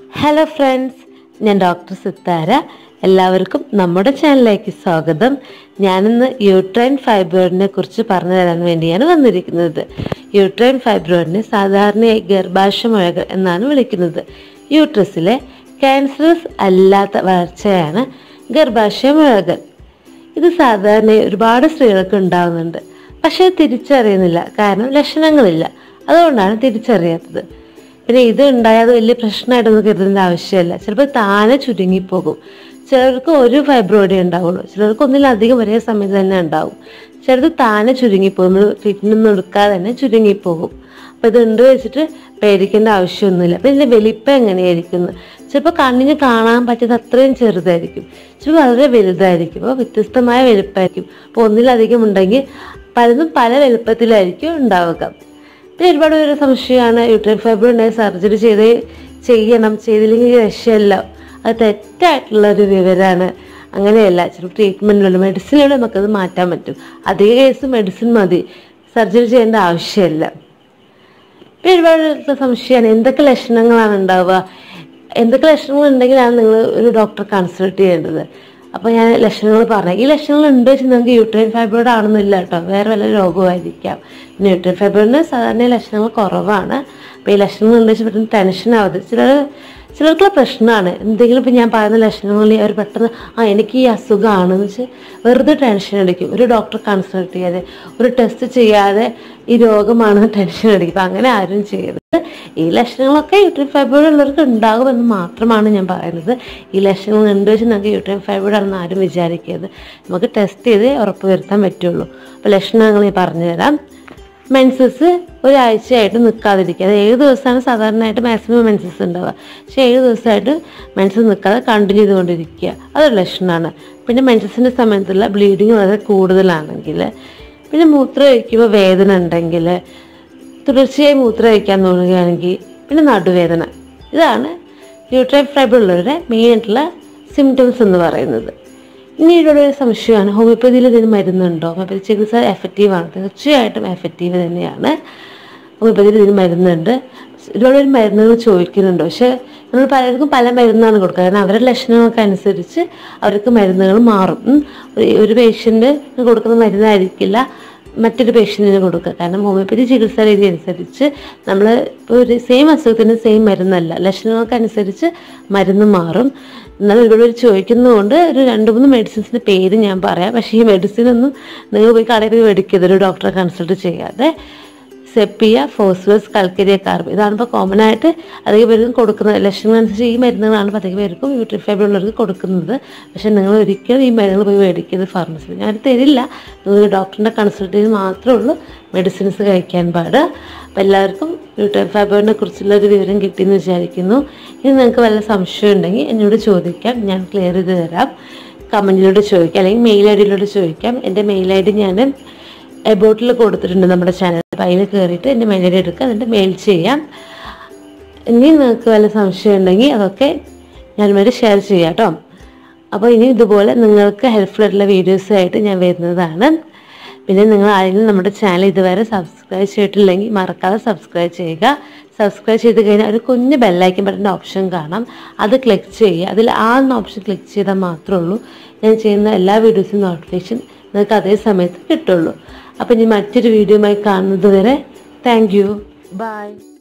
Hello friends, ഞാൻ doctor Sithara. എല്ലാവർക്കും നമ്മുടെ ചാനലിലേക്ക് സ്വാഗതം. ഞാനിന്ന് യൂട്രൈൻ ഫൈബ്രോയിഡിനെ കുറിച്ച് പറഞ്ഞു തരാൻ വേണ്ടിയാണ് വന്നിരിക്കുന്നത്. യൂട്രൈൻ ഫൈബ്രോയിഡിനെ സാധാരണയായി ഗർഭാശയമുഴകൾ എന്നാണ് വിളിക്കുന്നത്. യൂട്രസിലെ ക്യാൻസറസ് അല്ലാത്ത വളർച്ചയാണ് ഗർഭാശയമുഴകൾ. ഇത് സാധാരണയായി ഒരുപാട് സ്ത്രീകൾക്ക് ഉണ്ടാകുന്നുണ്ട്. പക്ഷേ തിരിച്ചറിയുന്നില്ല, കാരണം ലക്ഷണങ്ങളില്ല. അതുകൊണ്ടാണ് തിരിച്ചറിയാത്തത്. പിന്നെ ഇത് ഉണ്ടായാൽ വലിയ പ്രശ്നമായിട്ടൊന്നും കരുതേണ്ട ആവശ്യമില്ല. ചിലപ്പോൾ താനെ ചുരുങ്ങിപ്പോകും. ചിലർക്ക് ഒരു ഫൈബ്രോയിഡേ ഉണ്ടാവുള്ളൂ, ചിലർക്ക് ഒന്നിലധികം ഒരേ സമയത്ത് തന്നെ ഉണ്ടാവും. ചിലത് താനെ ചുരുങ്ങിപ്പോകും, നമ്മൾ ട്രീറ്റ്മെൻ്റ് ഒന്നും എടുക്കാതെ തന്നെ ചുരുങ്ങിപ്പോകും. അപ്പോൾ ഇത് ഉണ്ട് വെച്ചിട്ട് പേടിക്കേണ്ട ആവശ്യമൊന്നുമില്ല. അപ്പം ഇതിൻ്റെ വലിപ്പം എങ്ങനെയായിരിക്കുന്നു? ചിലപ്പോൾ കണ്ണിന് കാണാൻ പറ്റുന്നത് അത്രയും ചെറുതായിരിക്കും, ചിലപ്പോൾ വളരെ വലുതായിരിക്കും. അപ്പോൾ വ്യത്യസ്തമായ വലുപ്പമായിരിക്കും. അപ്പോൾ ഒന്നിലധികം ഉണ്ടെങ്കിൽ പലതും പല വലുപ്പത്തിലായിരിക്കും ഉണ്ടാവുക. പിന്നെ ഒരുപാട് പേര് സംശയമാണ്, യൂട്രൈൻ ഫൈബ്രോയിഡ് സർജറി ചെയ്തില്ലെങ്കിൽ രക്ഷയല്ല. അത് തെറ്റായിട്ടുള്ളൊരു വിവരമാണ്. അങ്ങനെയല്ല, ചിലപ്പോൾ ട്രീറ്റ്മെൻറ്റിലൂടെ മെഡിസിനിലൂടെ നമുക്കത് മാറ്റാൻ പറ്റും. അധിക കേസ് മെഡിസിൻ മതി, സർജറി ചെയ്യേണ്ട ആവശ്യമില്ല. പിന്നെ ഒരുപാട് സംശയമാണ്, എന്തൊക്കെ ലക്ഷണങ്ങളാണ് ഉണ്ടാവുക, എന്തൊക്കെ ലക്ഷണങ്ങൾ ഉണ്ടെങ്കിലാണ് നിങ്ങൾ ഒരു ഡോക്ടറെ കൺസൾട്ട് ചെയ്യേണ്ടത്. അപ്പോൾ ഞാൻ ലക്ഷണങ്ങൾ പറഞ്ഞത്, ഈ ലക്ഷണങ്ങൾ ഉണ്ടോ വെച്ചാൽ നിങ്ങൾക്ക് യൂട്രൈൻ ഫൈബ്രോയിഡ് ആണെന്നില്ല കേട്ടോ, വേറെ വല്ല രോഗമായിരിക്കാം. പിന്നെ യൂട്രൈൻ ഫൈബ്രോയിഡിന് സാധാരണ ലക്ഷണങ്ങൾ കുറവാണ്. അപ്പോൾ ഈ ലക്ഷണങ്ങൾ ഉണ്ട് വെച്ചാൽ പെട്ടെന്ന് ടെൻഷൻ ആവരുത്. ചിലർക്കുള്ള പ്രശ്നമാണ് എന്തെങ്കിലും. ഇപ്പം ഞാൻ പറയുന്ന ലക്ഷണങ്ങളിൽ അവർ പെട്ടെന്ന് എനിക്ക് ഈ അസുഖമാണെന്ന് വെച്ച് വെറുതെ ടെൻഷൻ അടിക്കും. ഒരു ഡോക്ടറെ കൺസൾട്ട് ചെയ്യാതെ, ഒരു ടെസ്റ്റ് ചെയ്യാതെ ഈ രോഗമാണെന്ന് ടെൻഷൻ അടിക്കും. അപ്പം അങ്ങനെ ആരും ചെയ്യരുത്. ഈ ലക്ഷണങ്ങളൊക്കെ യൂട്രൈൻ ഫൈബ്രോയിഡ് ഉള്ളവർക്ക് ഉണ്ടാകുമെന്ന് മാത്രമാണ് ഞാൻ പറയുന്നത്. ഈ ലക്ഷണങ്ങൾ ഉണ്ട് വെച്ച് നമുക്ക് യൂട്രൈൻ ഫൈബ്രോയിഡ് ആണെന്ന് ആരും വിചാരിക്കരുത്. നമുക്ക് ടെസ്റ്റ് ചെയ്ത് ഉറപ്പ് വരുത്താൻ പറ്റുള്ളൂ. അപ്പോൾ ലക്ഷണങ്ങൾ ഞാൻ പറഞ്ഞുതരാം. മെൻസസ് ഒരാഴ്ചയായിട്ട് നിൽക്കാതിരിക്കുക. അത് 7 ദിവസമാണ് സാധാരണയായിട്ട് മാക്സിമം മെൻസസ് ഉണ്ടാവുക. പക്ഷേ 7 ദിവസമായിട്ട് മെൻസസ് നിൽക്കാതെ കണ്ടിന്യൂ ചെയ്തുകൊണ്ടിരിക്കുക, അതൊരു ലക്ഷണമാണ്. പിന്നെ മെൻസസിൻ്റെ സമയത്തുള്ള ബ്ലീഡിങ് വളരെ കൂടുതലാണെങ്കിൽ, പിന്നെ മൂത്രം ഒഴിക്കുമ്പോൾ വേദന ഉണ്ടെങ്കിൽ, തുടർച്ചയായി മൂത്രം ഒഴിക്കാൻ തോന്നുകയാണെങ്കിൽ, പിന്നെ നടുവേദന. ഇതാണ് യൂട്രൈൻ ഫൈബ്രോയിഡ് ഉള്ളവരുടെ മെയിനായിട്ടുള്ള സിംറ്റംസ് എന്ന് പറയുന്നത്. ഇനി ഇവിടെ ഒരു സംശയമാണ്, ഹോമിയോപ്പതിയിൽ ഇതിന് മരുന്നുണ്ടോ? ഹോമിയോപ്പതി ചികിത്സ എഫക്റ്റീവാണ്. തീർച്ചയായിട്ടും എഫക്റ്റീവ് തന്നെയാണ്. ഹോമിയോപ്പതിയിൽ ഇതിന് മരുന്നുണ്ട്. ഒരുപാട് മരുന്നുകൾ ചോദിക്കുന്നുണ്ട്. പക്ഷേ നമ്മൾ പലർക്കും പല മരുന്നാണ് കൊടുക്കുക. കാരണം അവരുടെ ലക്ഷണങ്ങൾക്ക് അനുസരിച്ച് അവർക്ക് മരുന്നുകൾ മാറും. ഒരു പേഷ്യൻ്റ് കൊടുക്കുന്ന മരുന്നായിരിക്കില്ല മറ്റൊരു പേഷ്യൻറ്റിന് കൊടുക്കുക. കാരണം ഹോമിയോപ്പതി ചികിത്സാ രീതി അനുസരിച്ച് നമ്മൾ ഇപ്പോൾ ഒരു സെയിം അസുഖത്തിന് സെയിം മരുന്നല്ല, ലക്ഷണങ്ങൾക്കനുസരിച്ച് മരുന്ന് മാറും. എന്നാലും ഒരുപാട് പേര് ചോദിക്കുന്നതുകൊണ്ട് ഒരു 2-3 മെഡിസിൻസിൻ്റെ പേര് ഞാൻ പറയാം. പക്ഷേ ഈ മെഡിസിനൊന്നും നിങ്ങൾ പോയി കടയിൽ പോയി മേടിക്കരുത് ഒരു ഡോക്ടറെ കൺസൾട്ട് ചെയ്യാതെ. സെപ്പിയ, ഫോസ്ഫറസ്, കൽക്കരിയ, കാർബ്, ഇതാണ് ഇപ്പോൾ കോമൺ ആയിട്ട് അധികം പേർക്കും കൊടുക്കുന്നത്. ലക്ഷണങ്ങളനുസരിച്ച് ഈ മരുന്നുകളാണ് അധികം പേർക്കും യൂട്രൈൻ ഫൈബ്രോയിഡ് ഉള്ളവർക്ക് കൊടുക്കുന്നത്. പക്ഷേ നിങ്ങൾ ഒരിക്കലും ഈ മരുന്നുകൾ പോയി മേടിക്കരുത് ഫാർമസിയിൽ. ഞാൻ തരില്ല. നിങ്ങൾ ഡോക്ടറിൻ്റെ കൺസൾട്ട് ചെയ്ത് മാത്രമേ ഉള്ളൂ മെഡിസിൻസ് കഴിക്കാൻ പാടുക. അപ്പോൾ എല്ലാവർക്കും യൂട്രൈൻ ഫൈബ്രോയിഡിനെ കുറിച്ചുള്ളൊരു വിവരം കിട്ടിയെന്ന് വിചാരിക്കുന്നു. ഇനി നിങ്ങൾക്ക് വല്ല സംശയം ഉണ്ടെങ്കിൽ എന്നോട് ചോദിക്കാം, ഞാൻ ക്ലിയർ ചെയ്ത് തരാം. കമൻറ്റിലൂടെ ചോദിക്കാം, അല്ലെങ്കിൽ മെയിൽ ഐ ഡിയിലൂടെ ചോദിക്കാം. എൻ്റെ മെയിൽ ഐ ഡി ഞാൻ എബോട്ടിൽ കൊടുത്തിട്ടുണ്ട് നമ്മുടെ ചാനൽ. അപ്പോൾ അതിൽ കയറിയിട്ട് എൻ്റെ മെയിൽ ഐ ഡി എടുക്കുക, എന്നിട്ട് മെയിൽ ചെയ്യാം. ഇനി നിങ്ങൾക്ക് വല്ല സംശയം ഉണ്ടെങ്കിൽ അതൊക്കെ ഞാനുമായിട്ട് ഷെയർ ചെയ്യാം കേട്ടോ. അപ്പോൾ ഇനി ഇതുപോലെ നിങ്ങൾക്ക് ഹെൽപ്ഫുൾ ആയിട്ടുള്ള വീഡിയോസുമായിട്ട് ഞാൻ വരുന്നതാണ്. പിന്നെ നിങ്ങൾ ആരെങ്കിലും നമ്മുടെ ചാനൽ ഇതുവരെ സബ്സ്ക്രൈബ് ചെയ്തിട്ടില്ലെങ്കിൽ മറക്കാതെ സബ്സ്ക്രൈബ് ചെയ്യുക. സബ്സ്ക്രൈബ് ചെയ്ത് കഴിഞ്ഞാൽ ഒരു കുഞ്ഞ് ബെല്ലൈക്കൻ ബട്ടൻ്റെ ഓപ്ഷൻ കാണാം, അത് ക്ലിക്ക് ചെയ്യുക. അതിൽ ഓപ്ഷൻ ക്ലിക്ക് ചെയ്താൽ മാത്രമേ ഉള്ളൂ ഞാൻ ചെയ്യുന്ന എല്ലാ വീഡിയോസും നോട്ടിഫിക്കേഷൻ നിങ്ങൾക്ക് അതേ സമയത്ത് കിട്ടുള്ളൂ. അപ്പോൾ ഇനി മറ്റൊരു വീഡിയോയുമായി കാണുന്നത് വരെ താങ്ക് യു, ബൈ.